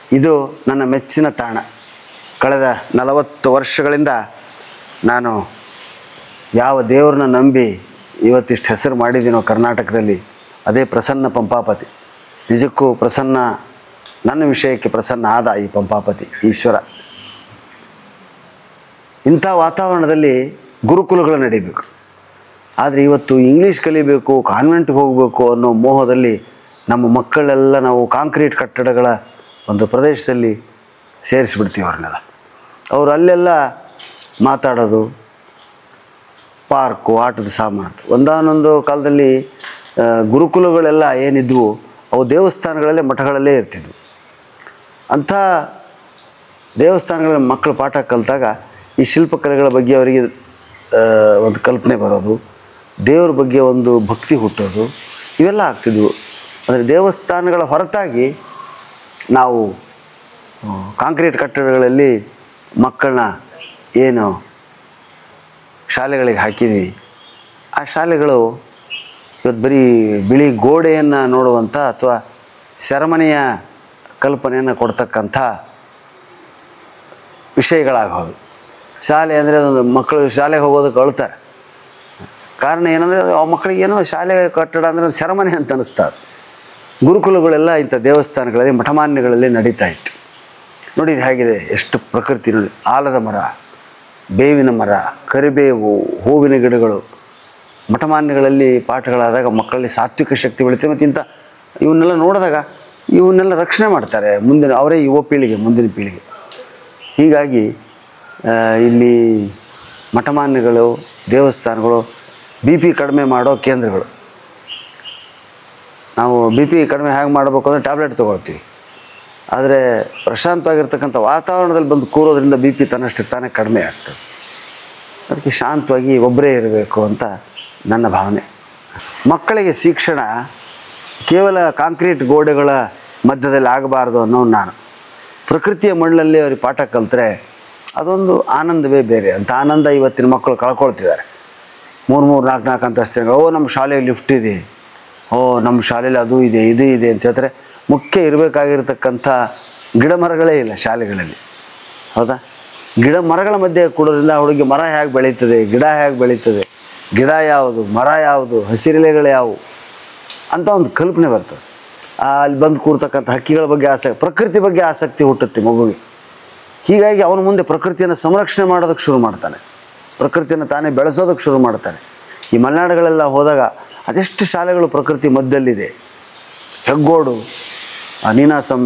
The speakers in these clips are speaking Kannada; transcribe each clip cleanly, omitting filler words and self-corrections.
ಇದು ನನ್ನ ಮೆಚ್ಚಿನ ತಾಣ. ಕಳೆದ 40 ವರ್ಷಗಳಿಂದ ನಾನು ಯಾವ ದೇವ್ರನ್ನ ನಂಬಿ ಇವತ್ತಿಷ್ಟು ಹೆಸರು ಮಾಡಿದ್ದೀನೋ ಕರ್ನಾಟಕದಲ್ಲಿ, ಅದೇ ಪ್ರಸನ್ನ ಪಂಪಾಪತಿ. ನಿಜಕ್ಕೂ ಪ್ರಸನ್ನ, ನನ್ನ ವಿಷಯಕ್ಕೆ ಪ್ರಸನ್ನ ಆದ ಈ ಪಂಪಾಪತಿ ಈಶ್ವರ. ಇಂಥ ವಾತಾವರಣದಲ್ಲಿ ಗುರುಕುಲಗಳು ನಡೀಬೇಕು. ಆದರೆ ಇವತ್ತು ಇಂಗ್ಲೀಷ್ ಕಲಿಬೇಕು, ಕಾನ್ವೆಂಟ್ಗೆ ಹೋಗಬೇಕು ಅನ್ನೋ ಮೋಹದಲ್ಲಿ ನಮ್ಮ ಮಕ್ಕಳೆಲ್ಲ ನಾವು ಕಾಂಕ್ರೀಟ್ ಕಟ್ಟಡಗಳ ಒಂದು ಪ್ರದೇಶದಲ್ಲಿ ಸೇರಿಸಿಬಿಡ್ತೀವಿ ಅವ್ರನ್ನೆಲ್ಲ. ಅವರು ಅಲ್ಲೆಲ್ಲ ಮಾತಾಡೋದು, ಪಾರ್ಕು, ಆಟದ ಸಾಮಾನು. ಒಂದಾನೊಂದು ಕಾಲದಲ್ಲಿ ಗುರುಕುಲಗಳೆಲ್ಲ ಏನಿದ್ವು ಅವು ದೇವಸ್ಥಾನಗಳಲ್ಲೇ, ಮಠಗಳಲ್ಲೇ ಇರ್ತಿದ್ವು. ಅಂಥ ದೇವಸ್ಥಾನಗಳ ಮಕ್ಕಳು ಪಾಠ ಕಲಿತಾಗ ಈ ಶಿಲ್ಪಕಲೆಗಳ ಬಗ್ಗೆ ಅವರಿಗೆ ಒಂದು ಕಲ್ಪನೆ ಬರೋದು, ದೇವ್ರ ಬಗ್ಗೆ ಒಂದು ಭಕ್ತಿ ಹುಟ್ಟೋದು, ಇವೆಲ್ಲ ಆಗ್ತಿದ್ವು. ಅಂದರೆ ದೇವಸ್ಥಾನಗಳ ಹೊರತಾಗಿ ನಾವು ಕಾಂಕ್ರೀಟ್ ಕಟ್ಟಡಗಳಲ್ಲಿ ಮಕ್ಕಳನ್ನ ಏನು ಶಾಲೆಗಳಿಗೆ ಹಾಕಿದ್ವಿ, ಆ ಶಾಲೆಗಳು ಇವತ್ತು ಬರೀ ಬಿಳಿ ಗೋಡೆಯನ್ನು ನೋಡುವಂಥ ಅಥವಾ ಸೆರೆಮನೆಯ ಕಲ್ಪನೆಯನ್ನು ಕೊಡ್ತಕ್ಕಂಥ ವಿಷಯಗಳಾಗೋದು. ಶಾಲೆ ಅಂದರೆ ಅದೊಂದು ಮಕ್ಕಳು ಶಾಲೆಗೆ ಹೋಗೋದಕ್ಕೆ ಅಳ್ತಾರೆ. ಕಾರಣ ಏನಂದರೆ ಆ ಮಕ್ಕಳಿಗೆ ಏನೋ ಶಾಲೆ ಕಟ್ಟಡ ಅಂದರೆ ಒಂದು ಸೆರೆಮನೆ ಅಂತ ಅನ್ನಿಸ್ತಾರೆ. ಗುರುಕುಲಗಳೆಲ್ಲ ಇಂಥ ದೇವಸ್ಥಾನಗಳಲ್ಲಿ, ಮಠಮಾನ್ಯಗಳಲ್ಲಿ ನಡೀತಾ ಇತ್ತು. ನೋಡಿ ಇದು ಹೇಗಿದೆ, ಎಷ್ಟು ಪ್ರಕೃತಿ ನೋಡಿ. ಆಲದ ಮರ, ಬೇವಿನ ಮರ, ಕರಿಬೇವು, ಹೂವಿನ ಗಿಡಗಳು. ಮಠಮಾನ್ಯಗಳಲ್ಲಿ ಪಾಠಗಳಾದಾಗ ಮಕ್ಕಳಲ್ಲಿ ಸಾತ್ವಿಕ ಶಕ್ತಿ ಬೆಳೀತದೆ. ಮತ್ತು ಇಂಥ ಇವನ್ನೆಲ್ಲ ನೋಡಿದಾಗ ಇವನ್ನೆಲ್ಲ ರಕ್ಷಣೆ ಮಾಡ್ತಾರೆ ಮುಂದಿನ ಅವರೇ ಯುವ ಪೀಳಿಗೆ, ಮುಂದಿನ ಪೀಳಿಗೆ. ಹೀಗಾಗಿ ಇಲ್ಲಿ ಮಠಮಾನ್ಯಗಳು, ದೇವಸ್ಥಾನಗಳು BP ಕಡಿಮೆ ಮಾಡೋ ಕೇಂದ್ರಗಳು. ನಾವು BP ಕಡಿಮೆ ಹೇಗೆ ಮಾಡಬೇಕು ಅಂದರೆ ಟ್ಯಾಬ್ಲೆಟ್ ತೊಗೊಳ್ತೀವಿ. ಆದರೆ ಪ್ರಶಾಂತವಾಗಿರ್ತಕ್ಕಂಥ ವಾತಾವರಣದಲ್ಲಿ ಬಂದು ಕೂರೋದ್ರಿಂದ BP ತನ್ನಷ್ಟಕ್ಕೆ ತಾನೇ ಕಡಿಮೆ ಆಗ್ತದೆ. ಅದಕ್ಕೆ ಶಾಂತವಾಗಿ ಒಬ್ಬರೇ ಇರಬೇಕು ಅಂತ ನನ್ನ ಭಾವನೆ. ಮಕ್ಕಳಿಗೆ ಶಿಕ್ಷಣ ಕೇವಲ ಕಾಂಕ್ರೀಟ್ ಗೋಡೆಗಳ ಮಧ್ಯದಲ್ಲಿ ಆಗಬಾರ್ದು ಅನ್ನೋ ನಾನು. ಪ್ರಕೃತಿಯ ಮಣ್ಣಲ್ಲಿ ಅವ್ರಿಗೆ ಪಾಠ ಕಲಿತ್ರೆ ಅದೊಂದು ಆನಂದವೇ ಬೇರೆ. ಅಂತ ಆನಂದ ಇವತ್ತಿನ ಮಕ್ಕಳು ಕಳ್ಕೊಳ್ತಿದ್ದಾರೆ. 3 4 ಅಂತಸ್ತಿನ ನಮ್ಮ ಶಾಲೆಗೆ ಲಿಫ್ಟ್ ಇದೆ, ನಮ್ಮ ಶಾಲೆಯಲ್ಲಿ ಅದು ಇದೆ, ಇದು ಇದೆ ಅಂತ ಹೇಳ್ತಾರೆ. ಮುಖ್ಯ ಇರಬೇಕಾಗಿರ್ತಕ್ಕಂಥ ಗಿಡ ಮರಗಳೇ ಇಲ್ಲ ಶಾಲೆಗಳಲ್ಲಿ, ಹೌದಾ? ಗಿಡ ಮರಗಳ ಮಧ್ಯೆ ಕೂಡೋದ್ರಿಂದ ಹುಡುಗಿ ಮರ ಹೇಗೆ ಬೆಳೀತದೆ, ಗಿಡ ಹೇಗೆ ಬೆಳೀತದೆ, ಗಿಡ ಯಾವುದು, ಮರ ಯಾವುದು, ಹಸಿರೆಲೆಗಳು ಯಾವುವು ಅಂತ ಒಂದು ಕಲ್ಪನೆ ಬರ್ತದೆ. ಅಲ್ಲಿ ಬಂದು ಕೂರ್ತಕ್ಕಂಥ ಹಕ್ಕಿಗಳ ಬಗ್ಗೆ ಆಸಕ್ತಿ, ಪ್ರಕೃತಿ ಬಗ್ಗೆ ಆಸಕ್ತಿ ಹುಟ್ಟುತ್ತೆ ಮಗುವಿಗೆ. ಹೀಗಾಗಿ ಅವನ ಮುಂದೆ ಪ್ರಕೃತಿಯನ್ನು ಸಂರಕ್ಷಣೆ ಮಾಡೋದಕ್ಕೆ ಶುರು ಮಾಡ್ತಾನೆ, ಪ್ರಕೃತಿಯನ್ನು ತಾನೇ ಬೆಳೆಸೋದಕ್ಕೆ ಶುರು ಮಾಡ್ತಾನೆ. ಈ ಮಲೆನಾಡುಗಳೆಲ್ಲ ಹೋದಾಗ ಅದೆಷ್ಟು ಶಾಲೆಗಳು ಪ್ರಕೃತಿ ಮಧ್ಯದಲ್ಲಿದೆ. ಹೆಗ್ಗೋಡು, ನೀನಾಸಂ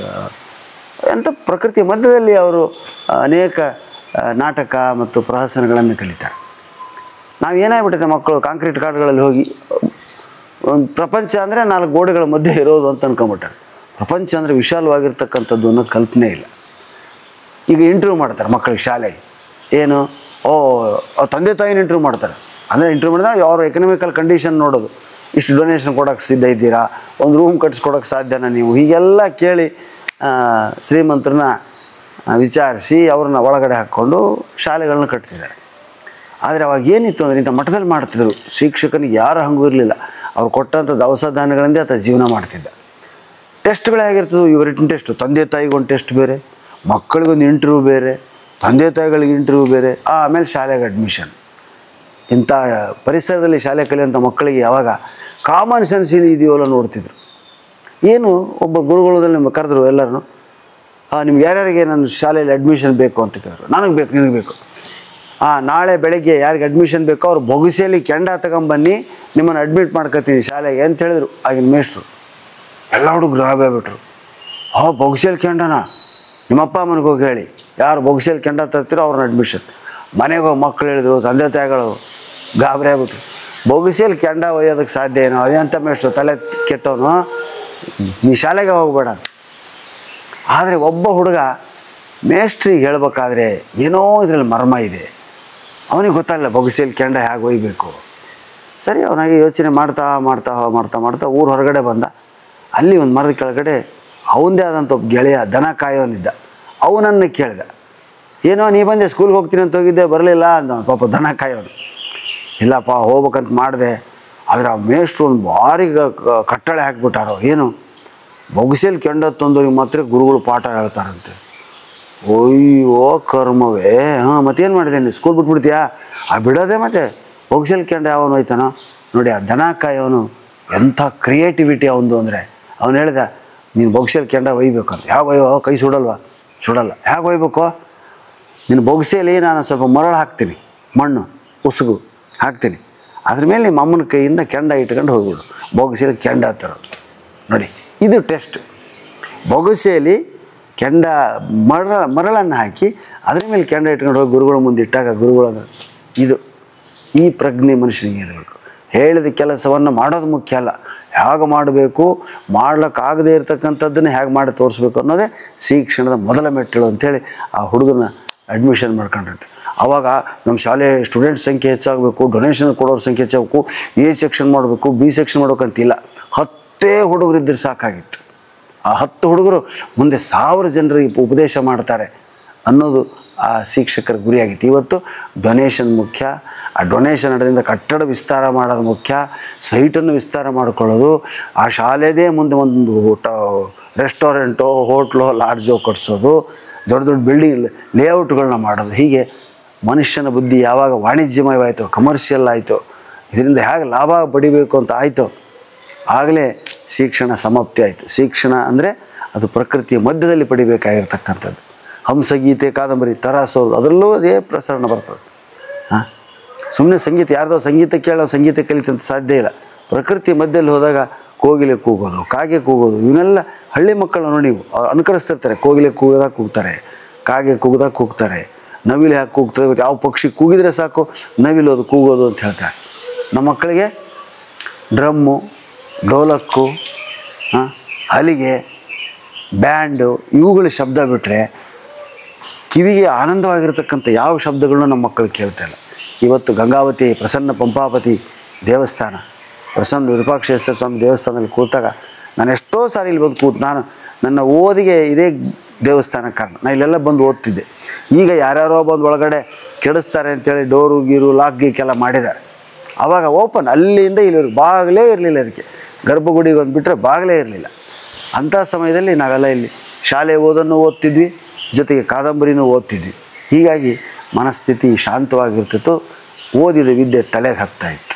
ಅಂತ ಪ್ರಕೃತಿಯ ಮಧ್ಯದಲ್ಲಿ ಅವರು ಅನೇಕ ನಾಟಕ ಮತ್ತು ಪ್ರಹಸನಗಳನ್ನು ಕಲಿತಾರೆ. ನಾವು ಏನಾಗ್ಬಿಟ್ಟಿದೆ, ಮಕ್ಕಳು ಕಾಂಕ್ರೀಟ್ ಕಾಡುಗಳಲ್ಲಿ ಹೋಗಿ ಒಂದು ಪ್ರಪಂಚ ಅಂದರೆ 4 ಗೋಡೆಗಳ ಮಧ್ಯೆ ಇರೋದು ಅಂತ ಅನ್ಕೊಂಬಿಟ್ಟಾರೆ. ಪ್ರಪಂಚ ಅಂದರೆ ವಿಶಾಲವಾಗಿರ್ತಕ್ಕಂಥದ್ದು ಅನ್ನೋ ಕಲ್ಪನೆ ಇಲ್ಲ. ಈಗ ಇಂಟರ್ವ್ಯೂ ಮಾಡ್ತಾರೆ ಮಕ್ಕಳಿಗೆ ಶಾಲೆಗೆ. ಏನು, ತಂದೆ ತಾಯಿನ ಇಂಟರ್ವ್ಯೂ ಮಾಡ್ತಾರೆ. ಅಂದರೆ ಇಂಟರ್ವ್ಯೂ ಮಾಡಿದಾಗ ಅವ್ರ ಎಕನಾಮಿಕಲ್ ಕಂಡೀಷನ್ ನೋಡೋದು. ಇಷ್ಟು ಡೊನೇಷನ್ ಕೊಡೋಕ್ಕೆ ಸಿದ್ಧ ಇದ್ದೀರಾ, ಒಂದು ರೂಮ್ ಕಟ್ಸ್ಕೊಡೋಕ್ಕೆ ಸಾಧ್ಯನಾ ನೀವು, ಹೀಗೆಲ್ಲ ಕೇಳಿ ಶ್ರೀಮಂತರನ್ನ ವಿಚಾರಿಸಿ ಅವ್ರನ್ನ ಒಳಗಡೆ ಹಾಕ್ಕೊಂಡು ಶಾಲೆಗಳನ್ನ ಕಟ್ತಿದ್ದಾರೆ. ಆದರೆ ಅವಾಗ ಏನಿತ್ತು ಅಂದರೆ ಇಂಥ ಮಠದಲ್ಲಿ ಮಾಡ್ತಿದ್ರು. ಶಿಕ್ಷಕನಿಗೆ ಯಾರು ಹಂಗೂ ಇರಲಿಲ್ಲ. ಅವ್ರು ಕೊಟ್ಟಂಥ ದವಸ ಧಾನ್ಯಗಳಿಂದ ಆತ ಜೀವನ ಮಾಡ್ತಿದ್ದ. ಟೆಸ್ಟ್ಗಳು ಹೇಗಿರ್ತದೆ, ಇವಾಗ ರಿಟನ್ ಟೆಸ್ಟು, ತಂದೆ ತಾಯಿಗೊಂದು ಟೆಸ್ಟ್ ಬೇರೆ, ಮಕ್ಕಳಿಗೊಂದು ಇಂಟರ್ವ್ಯೂ ಬೇರೆ, ತಂದೆ ತಾಯಿಗಳಿಗೆ ಇಂಟರ್ವ್ಯೂ ಬೇರೆ, ಆಮೇಲೆ ಶಾಲೆಗೆ ಅಡ್ಮಿಷನ್. ಇಂಥ ಪರಿಸರದಲ್ಲಿ ಶಾಲೆ ಕಲಿಯುವಂಥ ಮಕ್ಕಳಿಗೆ ಯಾವಾಗ ಕಾಮನ್ ಸೆನ್ಸ್ ಇದೆಯೋಲ್ಲ ನೋಡ್ತಿದ್ರು. ಏನು, ಒಬ್ಬ ಗುರುಗಳಲ್ಲಿ ಕರೆದ್ರು ಎಲ್ಲರೂ, ನಿಮ್ಗೆ ಯಾರ್ಯಾರಿಗೆ ನನ್ನ ಶಾಲೆಯಲ್ಲಿ ಅಡ್ಮಿಷನ್ ಬೇಕು ಅಂತ ಕೇಳಿದ್ರು. ನನಗೆ ಬೇಕು, ನಿನಗೆ ಬೇಕು. ನಾಳೆ ಬೆಳಗ್ಗೆ ಯಾರಿಗೆ ಅಡ್ಮಿಷನ್ ಬೇಕೋ ಅವ್ರು ಬೊಗಸೆಯಲ್ಲಿ ಕೆಂಡ ತಗೊಂಬನ್ನಿ, ನಿಮ್ಮನ್ನು ಅಡ್ಮಿಟ್ ಮಾಡ್ಕೊತೀನಿ ಶಾಲೆಗೆ ಅಂತ ಹೇಳಿದ್ರು ಆಗಿನ ಮೇಷ್ಟ್ರು. ಎಲ್ಲ ಹುಡುಗರು ಆಗ್ಬಿಟ್ರು. ಬೊಗಸೆಯಲ್ಲಿ ಕೆಂಡನಾ, ನಿಮ್ಮಪ್ಪ ಅಮ್ಮನಿಗೆ ಹೋಗಿ ಹೇಳಿ, ಯಾರು ಬೊಗಸೆಯಲ್ಲಿ ಕೆಂಡ ತರ್ತಿರೋ ಅವ್ರನ್ನ ಅಡ್ಮಿಷನ್. ಮನೆಗೆ ಹೋಗಿ ಮಕ್ಕಳು ಹೇಳಿದ್ರು, ತಂದೆ ತಾಯಿಗಳು ಗಾಬರಿ ಆಗ್ಬಿಟ್ರು. ಬೊಗಸೆಯಲ್ಲಿ ಕೆಂಡ ಒಯ್ಯೋದಕ್ಕೆ ಸಾಧ್ಯ ಏನೋ, ಅದೇಂತ ಮೇಷ್ಟ್ರು ತಲೆ ಕೆಟ್ಟವನು, ನೀ ಶಾಲೆಗೆ ಹೋಗ್ಬೇಡ. ಆದರೆ ಒಬ್ಬ ಹುಡುಗ ಮೇಷ್ಟ್ರಿಗೆ ಹೇಳ್ಬೇಕಾದ್ರೆ ಏನೋ ಇದರಲ್ಲಿ ಮರ್ಮ ಇದೆ. ಅವನಿಗೆ ಗೊತ್ತಾಗಲ್ಲ ಬೊಗಸೆಯಲ್ಲಿ ಕೆಂಡ ಹೇಗೆ ಒಯ್ಯಬೇಕು. ಸರಿ, ಅವನಾಗಿ ಯೋಚನೆ ಮಾಡ್ತಾ ಮಾಡ್ತಾ ಮಾಡ್ತಾ ಮಾಡ್ತಾ ಊರು ಹೊರಗಡೆ ಬಂದ. ಅಲ್ಲಿ ಒಂದು ಮರದ ಕೆಳಗಡೆ ಅವನದೇ ಆದಂಥ ಒಬ್ಬ ಗೆಳೆಯ ದನ ಕಾಯೋನಿದ್ದ. ಅವನನ್ನು ಕೇಳಿದ, ಏನೋ ನೀ ಬಂದೆ, ಸ್ಕೂಲ್ಗೆ ಹೋಗ್ತೀನಿ ಅಂತ ಹೋಗಿದ್ದೆ, ಬರಲಿಲ್ಲ ಅಂದ. ಪಾಪ ದನ ಕಾಯೋನು. ಇಲ್ಲಪ್ಪ ಹೋಗ್ಬೇಕಂತ ಮಾಡಿದೆ, ಆದರೆ ಆ ಮೇಷ್ಟ್ರು ಒಂದು ಭಾರಿ ಕಟ್ಟಳೆ ಹಾಕ್ಬಿಟ್ಟಾರೋ. ಏನು, ಬೊಗಸೆಯಲ್ಲಿ ಕೆಂಡ ತಂದವ್ರಿಗೆ ಮಾತ್ರ ಗುರುಗಳು ಪಾಠ ಹೇಳ್ತಾರಂತೆ. ಅಯ್ಯೋ ಕರ್ಮವೇ. ಹಾಂ ಮತ್ತೇನು ಮಾಡಿದೆ ನೀನು, ಸ್ಕೂಲ್ ಬಿಟ್ಬಿಡ್ತೀಯಾ? ಬಿಡೋದೆ ಮತ್ತೆ. ಬೊಗಸೆಯಲ್ಲಿ ಕೆಂಡ ಯಾವನು ಹೋಯ್ತಾನೋ ನೋಡಿ, ಆ ದನ ಕಾಯವನು ಎಂಥ ಕ್ರಿಯೇಟಿವಿಟಿ ಅವನದು ಅಂದರೆ, ಅವನು ಹೇಳ್ದ ನೀನು ಬೊಗಸೆಯಲ್ಲಿ ಕೆಂಡ ಒಯ್ಬೇಕು ಅಂತ. ಯಾವ ಒಯ್ಯೋ, ಕೈ ಸುಡಲ್ವಾ? ಸುಡಲ್ಲ. ಹೇಗೆ ಒಯ್ಬೇಕು? ನಿನ್ನ ಬೊಗಸೆಯಲ್ಲಿ ನಾನು ಸ್ವಲ್ಪ ಮರಳು ಹಾಕ್ತೀನಿ, ಮಣ್ಣು ಉಸುಗು ಹಾಕ್ತೀನಿ, ಅದ್ರ ಮೇಲೆ ನಿಮ್ಮ ಅಮ್ಮನ ಕೈಯಿಂದ ಕೆಂಡ ಇಟ್ಕೊಂಡು ಹೋಗ್ಬಿಡು. ಬೊಗಸೆಯಲ್ಲಿ ಕೆಂಡ ತರೋದು ನೋಡಿ, ಇದು ಟೆಸ್ಟ್. ಬೊಗಸೆಯಲ್ಲಿ ಕೆಂಡ ಮರಳನ್ನು ಹಾಕಿ ಅದ್ರ ಮೇಲೆ ಕೆಂಡ ಇಟ್ಕೊಂಡು ಹೋಗಿ ಗುರುಗಳ ಮುಂದೆ ಇಟ್ಟಾಗ ಗುರುಗಳು ಇದು ಈ ಪ್ರಜ್ಞೆ ಮನುಷ್ಯನಿಗೆ ಇರಬೇಕು. ಹೇಳಿದ ಕೆಲಸವನ್ನು ಮಾಡೋದು ಮುಖ್ಯ ಅಲ್ಲ, ಹೇಗೆ ಮಾಡಬೇಕು, ಮಾಡ್ಲಿಕ್ಕಾಗದೇ ಇರತಕ್ಕಂಥದ್ದನ್ನು ಹೇಗೆ ಮಾಡಿ ತೋರಿಸ್ಬೇಕು ಅನ್ನೋದೇ ಶಿಕ್ಷಣದ ಮೊದಲ ಮೆಟ್ಟಿಲು ಅಂಥೇಳಿ ಆ ಹುಡುಗನ ಅಡ್ಮಿಷನ್ ಮಾಡ್ಕೊಂಡಿರ್ತೀವಿ. ಆವಾಗ ನಮ್ಮ ಶಾಲೆ ಸ್ಟೂಡೆಂಟ್ ಸಂಖ್ಯೆ ಹೆಚ್ಚಾಗಬೇಕು, ಡೊನೇಷನ್ ಕೊಡೋರ ಸಂಖ್ಯೆ ಹೆಚ್ಚಾಗಬೇಕು, ಎ ಸೆಕ್ಷನ್ ಮಾಡಬೇಕು, ಬಿ ಸೆಕ್ಷನ್ ಮಾಡ್ಬೇಕಂತಿಲ್ಲ. 10 ಹುಡುಗರಿದ್ದರೆ ಸಾಕಾಗಿತ್ತು. ಆ 10 ಹುಡುಗರು ಮುಂದೆ 1000 ಜನರಿಗೆ ಉಪದೇಶ ಮಾಡ್ತಾರೆ ಅನ್ನೋದು ಆ ಶಿಕ್ಷಕರ ಗುರಿಯಾಗಿತ್ತು. ಇವತ್ತು ಡೊನೇಷನ್ ಮುಖ್ಯ. ಆ ಡೊನೇಷನ್ ಅದರಿಂದ ಕಟ್ಟಡ ವಿಸ್ತಾರ ಮಾಡೋದು ಮುಖ್ಯ, ಸೈಟನ್ನು ವಿಸ್ತಾರ ಮಾಡಿಕೊಳ್ಳೋದು, ಆ ಶಾಲೆದೇ ಮುಂದೆ ಒಂದು ರೆಸ್ಟೋರೆಂಟೋ ಹೋಟ್ಲೋ ಲಾಡ್ಜೋ ಕಟ್ಸೋದು, ದೊಡ್ಡ ದೊಡ್ಡ ಬಿಲ್ಡಿಂಗ್ ಲೇಔಟ್ಗಳನ್ನ ಮಾಡೋದು. ಹೀಗೆ ಮನುಷ್ಯನ ಬುದ್ಧಿ ಯಾವಾಗ ವಾಣಿಜ್ಯಮಯವಾಯಿತು, ಕಮರ್ಷಿಯಲ್ ಆಯಿತು, ಇದರಿಂದ ಹೇಗೆ ಲಾಭ ಪಡಿಬೇಕು ಅಂತ ಆಯಿತು, ಆಗಲೇ ಶಿಕ್ಷಣ ಸಮಾಪ್ತಿ ಆಯಿತು. ಶಿಕ್ಷಣ ಅಂದರೆ ಅದು ಪ್ರಕೃತಿಯ ಮಧ್ಯದಲ್ಲಿ ಪಡಿಬೇಕಾಗಿರ್ತಕ್ಕಂಥದ್ದು. ಹಂಸಗೀತೆ, ಕಾದಂಬರಿ, ತರಾಸೋರು, ಅದರಲ್ಲೂ ಅದೇ ಪ್ರಸರಣ ಬರ್ತದೆ. ಹಾಂ, ಸುಮ್ಮನೆ ಸಂಗೀತ ಯಾರ್ದೋ ಸಂಗೀತ ಕೇಳೋ ಸಂಗೀತ ಕಲಿತಂತ ಸಾಧ್ಯ ಇಲ್ಲ. ಪ್ರಕೃತಿ ಮಧ್ಯದಲ್ಲಿ ಹೋದಾಗ ಕೋಗಿಲೆ ಕೂಗೋದು, ಕಾಗೆ ಕೂಗೋದು, ಇವನ್ನೆಲ್ಲ ಹಳ್ಳಿ ಮಕ್ಕಳು ನೋಡಿ ಅನುಕರಿಸ್ತಿರ್ತಾರೆ. ಕೋಗಿಲೆ ಕೂಗೋದಾಗ ಕೂಗ್ತಾರೆ, ಕಾಗೆ ಕೂಗೋದಾಗ ಕೂಗ್ತಾರೆ, ನವಿಲು ಹಾಕಿ ಕೂಗ್ತಾರೆ. ಯಾವ ಪಕ್ಷಿ ಕೂಗಿದ್ರೆ ಸಾಕು ನವಿಲು ಅದು ಕೂಗೋದು ಅಂತ ಹೇಳ್ತಾರೆ. ನಮ್ಮ ಮಕ್ಕಳಿಗೆ ಡ್ರಮ್ಮು, ಡೋಲಕ್ಕು, ಹಲಿಗೆ, ಬ್ಯಾಂಡು ಇವುಗಳ ಶಬ್ದ ಬಿಟ್ಟರೆ ಕಿವಿಗೆ ಆನಂದವಾಗಿರ್ತಕ್ಕಂಥ ಯಾವ ಶಬ್ದಗಳನ್ನೂ ನಮ್ಮ ಮಕ್ಕಳು ಕೇಳ್ತಾ ಇಲ್ಲ. ಇವತ್ತು ಗಂಗಾವತಿ ಪ್ರಸನ್ನ ಪಂಪಾಪತಿ ದೇವಸ್ಥಾನ, ಪ್ರಸನ್ನ ವಿರೂಪಾಕ್ಷೇಶ್ವರ ಸ್ವಾಮಿ ದೇವಸ್ಥಾನದಲ್ಲಿ ಕೂತಾಗ ನಾನು ಎಷ್ಟೋ ಸಾರಿ ಇಲ್ಲಿ ಬಂದು ಕೂತು, ನಾನು ನನ್ನ ಓದಿಗೆ ಇದೇ ದೇವಸ್ಥಾನ ಕಾರಣ. ನಾನು ಇಲ್ಲೆಲ್ಲ ಬಂದು ಓದ್ತಿದ್ದೆ. ಈಗ ಯಾರ್ಯಾರೋ ಬಂದು ಒಳಗಡೆ ಕೆಡಿಸ್ತಾರೆ ಅಂತೇಳಿ ಡೋರು ಗೀರು ಲಾಕ್ ಗೀಕೆಲ್ಲ ಮಾಡಿದ್ದಾರೆ. ಆವಾಗ ಓಪನ್ ಅಲ್ಲಿಂದ ಇಲ್ಲಿವರೆಗೆ ಬಾಗಿಲೇ ಇರಲಿಲ್ಲ. ಅದಕ್ಕೆ ಗರ್ಭಗುಡಿಗೆ ಬಂದುಬಿಟ್ರೆ ಬಾಗಿಲೇ ಇರಲಿಲ್ಲ. ಅಂಥ ಸಮಯದಲ್ಲಿ ನಾವೆಲ್ಲ ಇಲ್ಲಿ ಶಾಲೆ ಓದನ್ನು ಓದ್ತಿದ್ವಿ, ಜೊತೆಗೆ ಕಾದಂಬರಿನೂ ಓದ್ತಿದ್ವಿ. ಹೀಗಾಗಿ ಮನಸ್ಥಿತಿ ಶಾಂತವಾಗಿರ್ತಿತ್ತು, ಓದಿದ ವಿದ್ಯೆ ತಲೆಗೆ ಹಾಕ್ತಾಯಿತ್ತು.